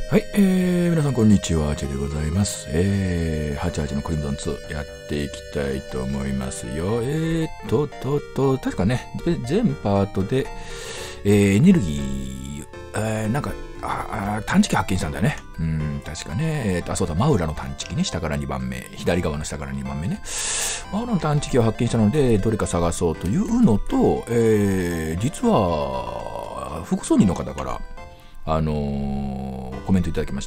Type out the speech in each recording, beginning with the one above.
はい、皆さんこんにちは、チェでございます。88のクリムゾン2やっていきたいと思いますよ。確かね、全パートで、エネルギー、探知機発見したんだよね。確かね、そうだ、真裏の探知機ね、下から2番目、左側の下から2番目ね。真裏の探知機を発見したので、どれか探そうというのと、実は、複数人の方から、コメントいただきまして。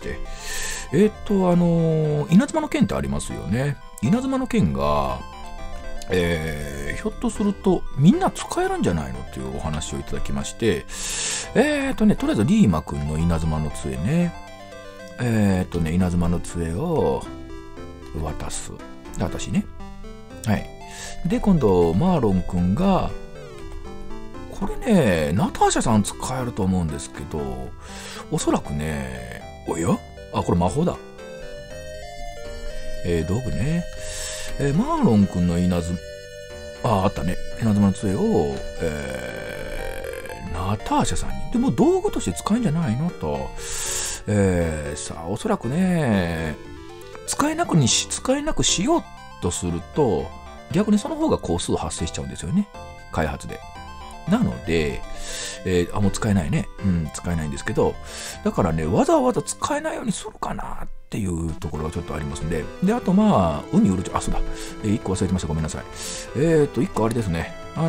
稲妻の剣ってありますよね。稲妻の剣が、ひょっとするとみんな使えるんじゃないのっていうお話をいただきまして、とりあえずリーマくんの稲妻の杖ね。稲妻の杖を渡す。で、私ね。はい。で、今度、マーロンくんが、これね、ナターシャさん使えると思うんですけど、おそらくね、おや？あ、これ魔法だ。道具ね。マーロンくんの稲妻、あったね。稲妻の杖を、ナターシャさんに。でも道具として使えんじゃないのと。さあ、おそらくね、使えなくしようとすると、逆にその方が工数発生しちゃうんですよね。開発で。なので、もう使えないね。使えないんですけど、だからね、わざわざ使えないようにするかなっていうところがちょっとありますんで。で、あと海うるちょ、そうだ。1個忘れてました。ごめんなさい。1個あれですね。お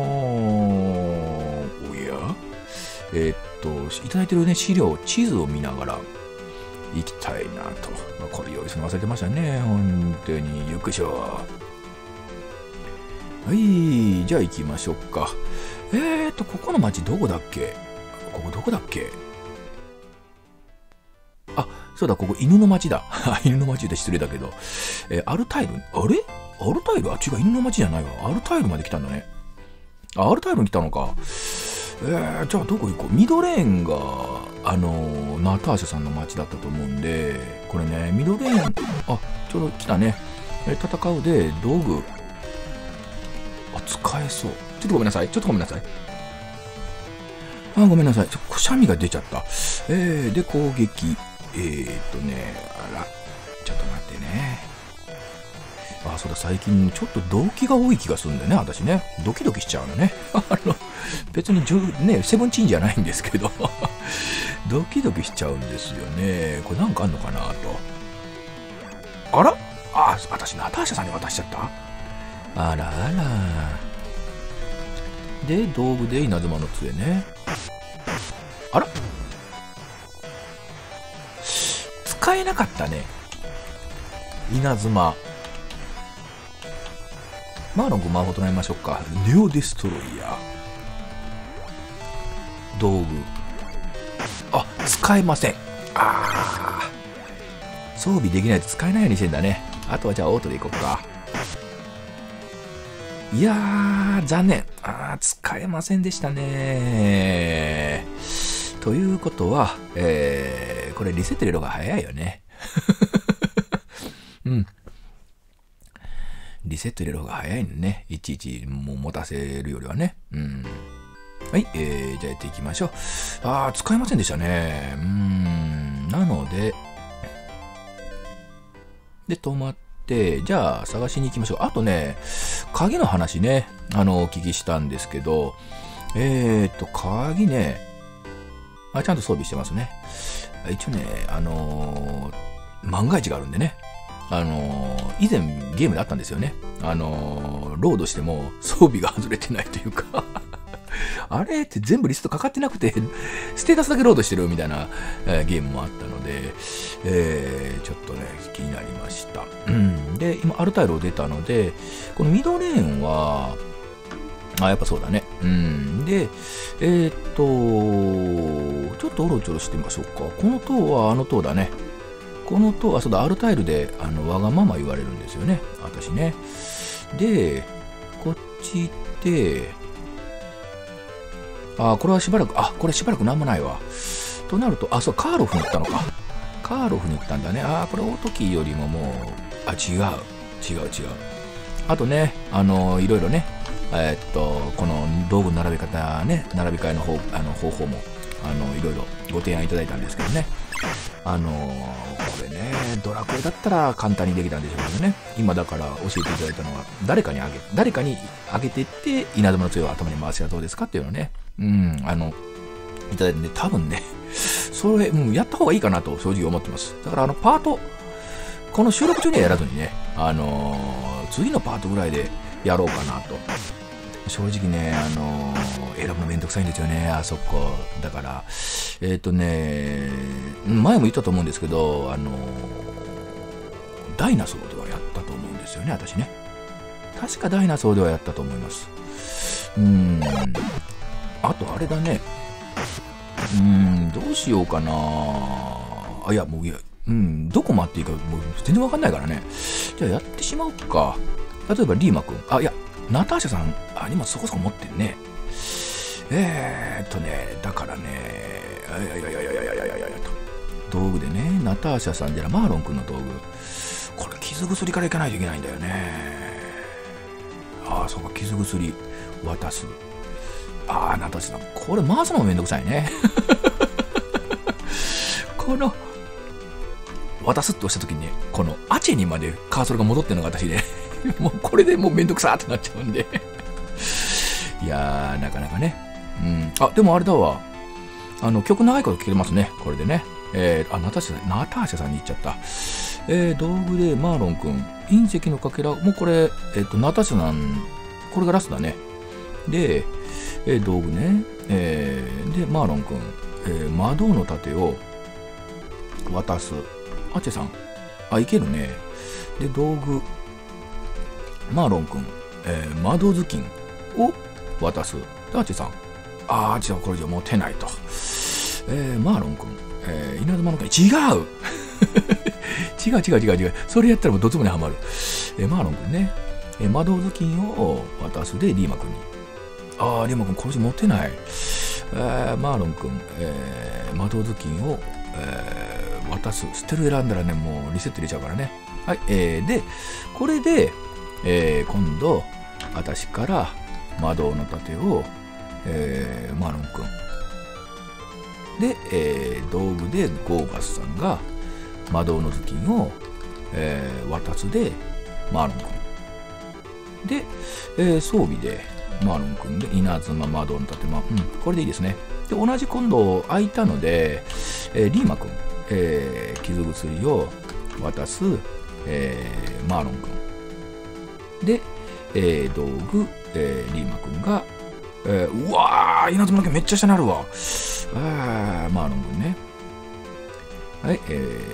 やいただいてるね、資料、地図を見ながら行きたいなと。これ用意するの忘れてましたね。本当に。よくしょ。はい、じゃあ行きましょうか。ここの町どこだっけ？ここどこだっけ？あ、そうだ、ここ犬の町だ。犬の町で失礼だけど。アルタイル、あれ？アルタイル？違う、犬の町じゃないわ。アルタイルまで来たんだね。アルタイルに来たのか。じゃあどこ行こう。ミドレーンが、ナターシャさんの町だったと思うんで、これね、ミドレーン、ちょうど来たね。戦うで、道具、使えそう。ちょっとごめんなさい。ごめんなさい。ごめんなさい。くしゃみが出ちゃった。で、攻撃。あら。ちょっと待ってね。そうだ、最近ちょっと動機が多い気がするんだよね、私ね。ドキドキしちゃうのね。別にセブンチーンじゃないんですけど。ドキドキしちゃうんですよね。これなんかあんのかなと。あら？私、ナターシャさんに渡しちゃった？あらあら。で、道具で稲妻の杖ね。あら？使えなかったね。稲妻。マーロン君魔法唱えましょうか。ネオデストロイヤー。道具。使えません。装備できないと使えないようにしてんだね。あとはじゃあオートでいこうか。いやー、残念。使えませんでしたね。ということは、これリセット入れる方が早いよね。リセット入れる方が早いのね。いちいちもう持たせるよりはね。はい、じゃあやっていきましょう。使えませんでしたね。なので、止まって、じゃあ探しに行きましょう。あとね、鍵の話ね、お聞きしたんですけど、鍵ね、ちゃんと装備してますね。一応ね、万が一があるんでね、以前ゲームであったんですよね。ロードしても装備が外れてないというか、あれって全部リストかかってなくて、ステータスだけロードしてるみたいな、ゲームもあったので、ちょっとね、気になりました。で、今、アルタイルを出たので、このミドレーンは、やっぱそうだね。で、ちょっとオロチョロしてみましょうか。この塔は塔だね。この塔は、そうだ、アルタイルで、わがまま言われるんですよね。私ね。で、こっち行って、これしばらくなんもないわ。となると、そう、カーロフに行ったのか。カーロフに行ったんだね。これ、オートキーよりももう、違う。あとね、いろいろね、この道具の並べ方ね、並び替えの方法も、いろいろご提案いただいたんですけどね。 これね、ドラクエだったら簡単にできたんでしょうけどね。今だから教えていただいたのは、誰かにあげていって、稲妻の杖を頭に回せばどうですかっていうのね。いただいてね、多分ね、それ、やった方がいいかなと正直思ってます。だからパート、この収録中にはやらずにね、次のパートぐらいでやろうかなと。正直ね、選ぶのめんどくさいんですよね、あそこ。だから、前も言ったと思うんですけど、ダイナソーではやったと思うんですよね、私ね。確かダイナソーではやったと思います。あとあれだね。どうしようかな。いや、もう、どこ回っていいか、もう全然わかんないからね。じゃあやってしまおうか。例えば、リーマくん。いや、ナターシャさん、荷物そこそこ持ってんね。だからね、道具でね、ナターシャさんじゃマーロンくんの道具。これ、傷薬からいかないといけないんだよね。そうか、傷薬渡す。ナターシャさん、これ回すのもめんどくさいね。この、渡すって押したときにね、このアチェにまでカーソルが戻ってるのが私で、もうこれでもうめんどくさーってなっちゃうんで。いやー、なかなかね。でもあれだわ。曲長いこと聴けますね、これでね。ナターシャさんに行っちゃった。道具でマーロンくん、隕石のかけら、もうこれ、ナターシャさん、これがラストだね。で、道具ね。で、マーロンくん、魔導の盾を渡す。アチェさん。いけるね。で、道具、マーロンくん、魔導頭巾を渡す。アチェさん。アチェさんこれじゃ持てないと。マーロンくん、稲妻の剣。違う違う。それやったらもうどつぼにはまる。マーロンくんね。魔導頭巾を渡すで、リーマくんに。リーマくんこれじゃ持てない。マーロンくん、魔導頭巾を、渡す。捨てる選んだらね、もうリセット入れちゃうからね。はい。で、これで、今度、私から魔導の盾を、マーロンくん。で、道具でゴーバスさんが魔導の頭巾を、渡すで、マーロンくん。で、装備で、マーロンくんで、稲妻魔導の盾、これでいいですね。で、同じ今度空いたので、リーマくん。傷薬を渡す、マーロンくんで、道具、リーマくんが、うわー稲妻の剣めっちゃ下になるわ。マーロンくんね。はい、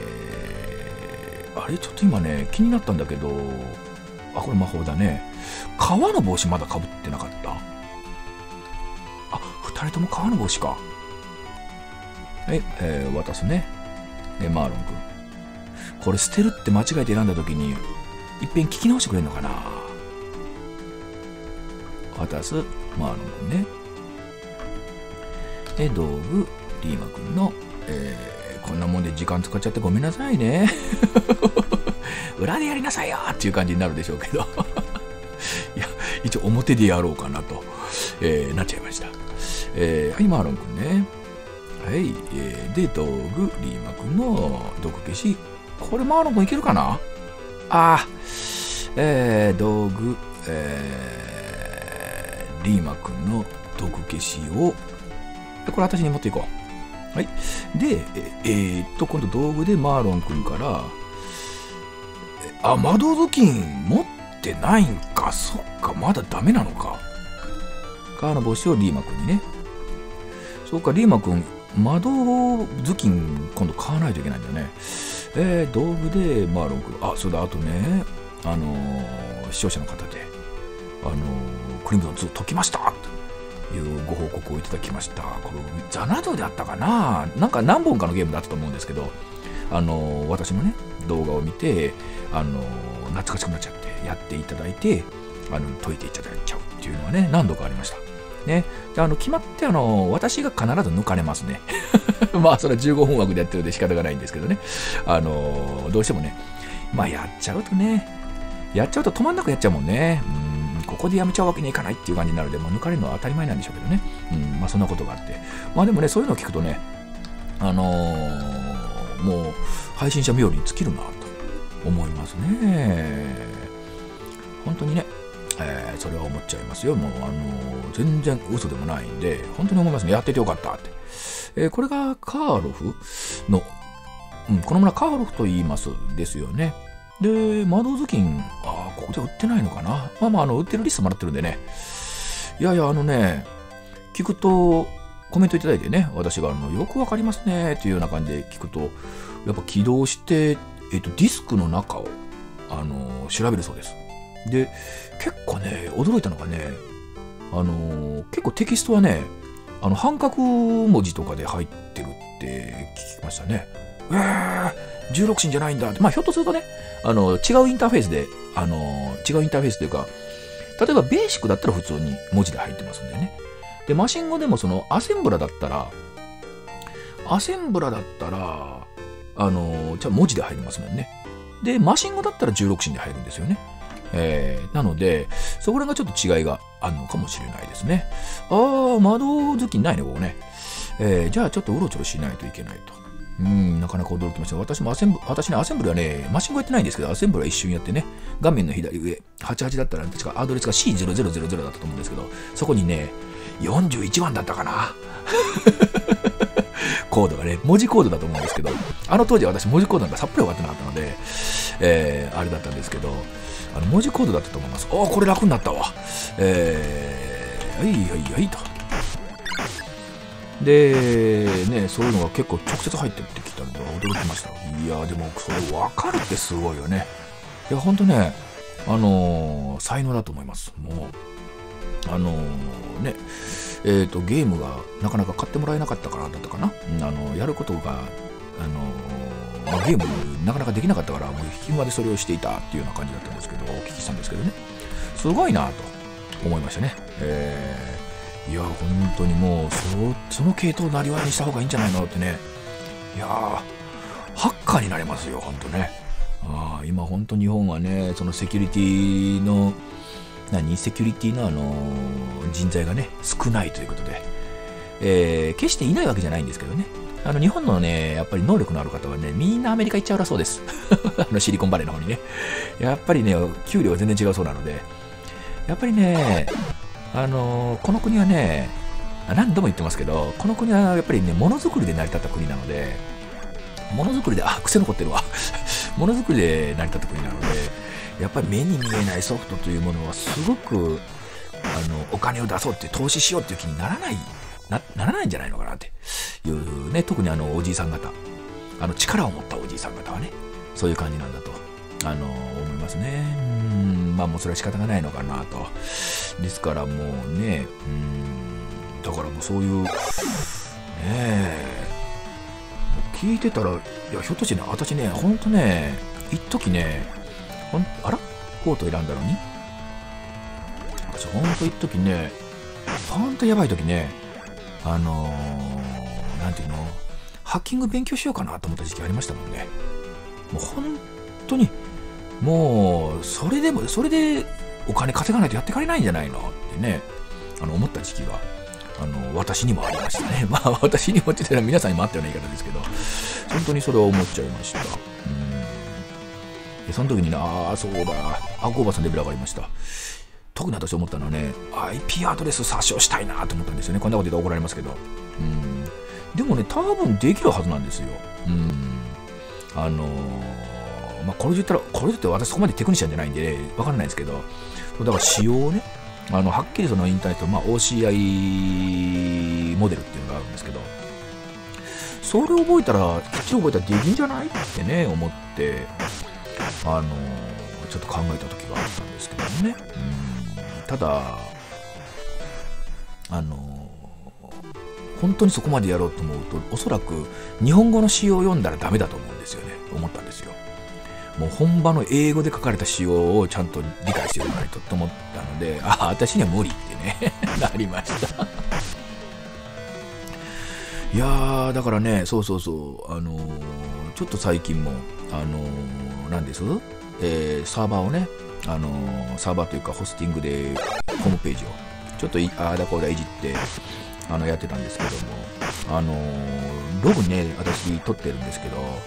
あれちょっと今ね気になったんだけど、これ魔法だね。革の帽子まだかぶってなかった。2人とも革の帽子か。はい、渡すね。マーロンくん。これ捨てるって間違えて選んだときに、いっぺん聞き直してくれるのかな。渡す、マーロンくんね。道具、リーマくんの、こんなもんで時間使っちゃってごめんなさいね。裏でやりなさいよっていう感じになるでしょうけど。いや、一応表でやろうかなと、なっちゃいました。はい、マーロンくんね。はい、で、道具、リーマくんの毒消し。これ、マーロンくんいけるかな。道具、リーマくんの毒消しを、これ私に持っていこう。はい。で、今度道具でマーロンくんから、魔導頭巾持ってないんか。そっか、まだダメなのか。革の帽子をリーマくんにね。そうか、リーマくん、魔導頭巾今度買わないといけないんだよね。道具でマーロンくん。そうだ、あとね、視聴者の方で、クリムゾン2解きましたというご報告をいただきました。これ、ザナドであったかな。なんか何本かのゲームだったと思うんですけど、私のね、動画を見て、懐かしくなっちゃって、やっていただいて、解いていただいちゃうっていうのはね、何度かありました。ね。で決まって、私が必ず抜かれますね。まあ、それは15分枠でやってるんで仕方がないんですけどね。どうしてもね、やっちゃうと止まんなくやっちゃうもんね。ここでやめちゃうわけにいかないっていう感じになるので、抜かれるのは当たり前なんでしょうけどね。そんなことがあって。でもね、そういうのを聞くとね、 配信者冥利に尽きるなと思いますね。本当にね、それは思っちゃいますよ。もう全然嘘でもないんで、本当に思いますね。やっててよかったって。これがカーロフの、この村カーロフと言いますですよね。で、窓頭巾、ここで売ってないのかな。売ってるリストもらってるんでね。いやいや、聞くと、コメントいただいてね、私がよくわかりますねっていうような感じで聞くと、やっぱ起動して、ディスクの中を、調べるそうです。で、結構ね、驚いたのがね、結構テキストはね、半角文字とかで入ってるって聞きましたね。16進じゃないんだって。ひょっとするとね、違うインターフェースで、違うインターフェースというか、例えばベーシックだったら普通に文字で入ってますんでね。で、マシン語でもそのアセンブラだったら、じゃあ文字で入りますもんね。で、マシン語だったら16進で入るんですよね。なので、そこらがちょっと違いがあるのかもしれないですね。窓付近ないね、ここね。じゃあちょっとうろちょろしないといけないと。なかなか驚きました。私ね、アセンブルはね、マシン語やってないんですけど、アセンブルは一瞬やってね、画面の左上、88だったら、確かアドレスが C0000 だったと思うんですけど、そこにね、41番だったかな。コードがね、文字コードだと思うんですけど、当時は私文字コードなんかさっぱり分かってなかったので、あれだったんですけど、文字コードだったと思います。これ楽になったわ。はいと。で、ね、そういうのが結構直接入ってるって聞いたので驚きました。いや、でもそれ分かるってすごいよね。いや、ほんとね、才能だと思います。もう、ゲームがなかなか買ってもらえなかったからだったかな。やることが、ゲームなかなかできなかったから、もう引きまでそれをしていたっていうような感じだったんですけど、お聞きしたんですけどね。すごいなと思いましたね。いや、本当にもう、その系統をなりわいにした方がいいんじゃないのってね。いやー、ハッカーになれますよ、本当ね。今本当日本はね、そのセキュリティの、人材がね、少ないということで、決していないわけじゃないんですけどね。日本のね、やっぱり能力のある方はね、みんなアメリカ行っちゃうらそうです。シリコンバレーの方にね。やっぱりね、給料は全然違うそうなので、やっぱりね、この国はね、何度も言ってますけど、この国はやっぱりね、ものづくりで成り立った国なので、ものづくりで、癖残ってるわ。ものづくりで成り立った国なので、やっぱり目に見えないソフトというものはすごく、お金を出そうって、投資しようっていう気にならないんじゃないのかなっていうね、特におじいさん方、力を持ったおじいさん方はね、そういう感じなんだと、思いますね。もうそれは仕方がないのかなと。ですからもうね、だからもうそういう、ねえ、聞いてたら、いや、ひょっとしてね、私ね、ほんとね、一時ね、コート選んだのに私ほんと一時ね、ほんとやばい時ね、なんていうの、ハッキング勉強しようかなと思った時期ありましたもんね。もう本当に、もう、それでお金稼がないとやってかれないんじゃないのってね、思った時期が、私にもありましたね。私にもって言ったら皆さんにもあったような言い方ですけど、本当にそれを思っちゃいました。でその時にそうだ、コーバさんレベル上がりました。特に私思ったのはね、IP アドレス詐称したいなと思ったんですよね。こんなこと言ったら怒られますけど。でもね、多分できるはずなんですよ。これで言って私そこまでテクニシャンじゃないんで、わからないんですけど、だから仕様をね、はっきりそのインターネット、OCI モデルっていうのがあるんですけど、それをきっちり覚えたらできんじゃないってね、思って、ちょっと考えた時があったんですけどね。ただ、本当にそこまでやろうと思うと、おそらく日本語の詩を読んだらダメだと思うんですよね。思ったんですよ。もう本場の英語で書かれた詩をちゃんと理解しておかないとと思ったので、私には無理ってね、なりました。いやー、だからね、そう、ちょっと最近も、何です？サーバーをね、サーバーというかホスティングでホームページをちょっとこれいじってやってたんですけども、ログね、私取ってるんですけど、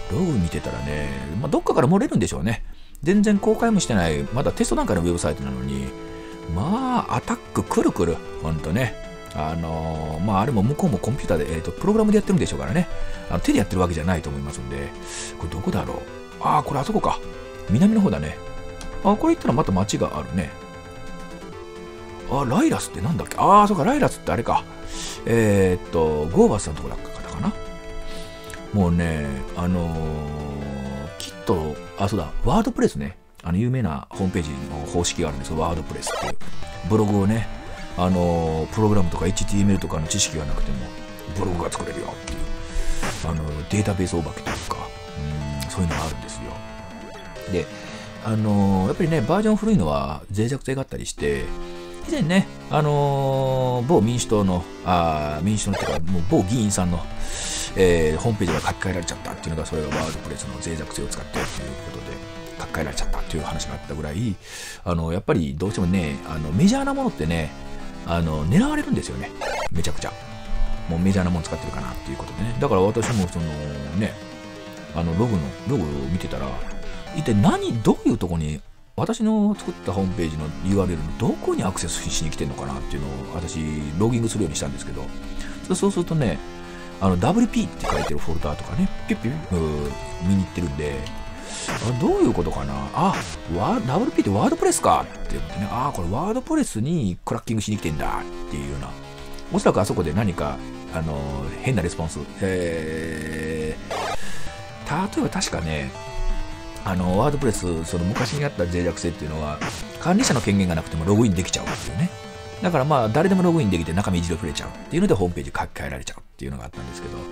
ログ見てたらね、まあ、どっかから漏れるんでしょうね。全然公開もしてない、まだテスト段階のウェブサイトなのに、まあ、アタックくるくる、ほんとね。まあ、あれも向こうもコンピューターで、プログラムでやってるんでしょうからね。手でやってるわけじゃないと思いますんで、これどこだろう。ああ、これあそこか。南の方だね。あ、これ行ったらまた街があるね。あ、ライラスってなんだっけ。ああ、そうか、ライラスってあれか。ゴーバスさんのとこだったかな。もうね、きっと、あ、そうだ、ワードプレスね。有名なホームページの方式があるんですよ。ワードプレスっていう。ブログをね、プログラムとか HTML とかの知識がなくても、ブログが作れるよっていう、データベースお化けというか、そういうのがあるんですよ。で、やっぱりね、バージョン古いのは脆弱性があったりして、以前ね、某民主党の、民主党のっていうか、もう某議員さんの、ホームページが書き換えられちゃったっていうのが、それがワードプレスの脆弱性を使ってということで、書き換えられちゃったっていう話があったぐらい、やっぱりどうしてもね、メジャーなものってね、狙われるんですよね。めちゃくちゃ。もうメジャーなもの使ってるかなっていうことでね。だから私もそのね、ログを見てたら、一体どういうとこに、私の作ったホームページの URL のどこにアクセスしに来てるのかなっていうのを私、ロギングするようにしたんですけど、そうするとね、WP って書いてるフォルダーとかね、ピュッピュッ見に行ってるんで、どういうことかな。WP ってワードプレスかって思ってね、これワードプレスにクラッキングしに来てんだっていうような、おそらくあそこで何か、変なレスポンス、例えば確かね、ワードプレス、その昔にあった脆弱性っていうのは、管理者の権限がなくてもログインできちゃうっていうね。だからまあ、誰でもログインできて中身一度触れちゃうっていうので、ホームページ書き換えられちゃうっていうのがあったんですけど、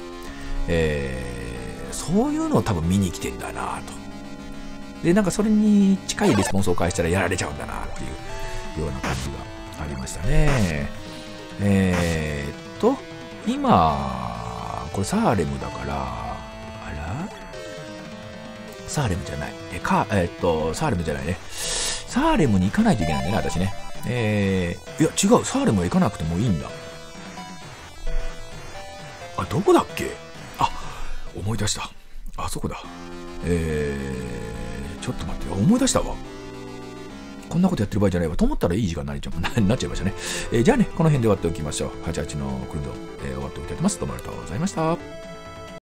そういうのを多分見に来てんだなと。で、なんかそれに近いレスポンスを返したらやられちゃうんだなっていうような感じがありましたね。今、これサーレムだから、サーレムじゃない。サーレムじゃないね。サーレムに行かないといけないんだね、私ね。いや、違う。サーレムは行かなくてもいいんだ。どこだっけ。思い出した。そこだ。ちょっと待ってよ。思い出したわ。こんなことやってる場合じゃないわ。と思ったらいい時間になっちゃいましたね。じゃあね、この辺で終わっておきましょう。88のクルード、終わっておきたいと思います。どうもありがとうございました。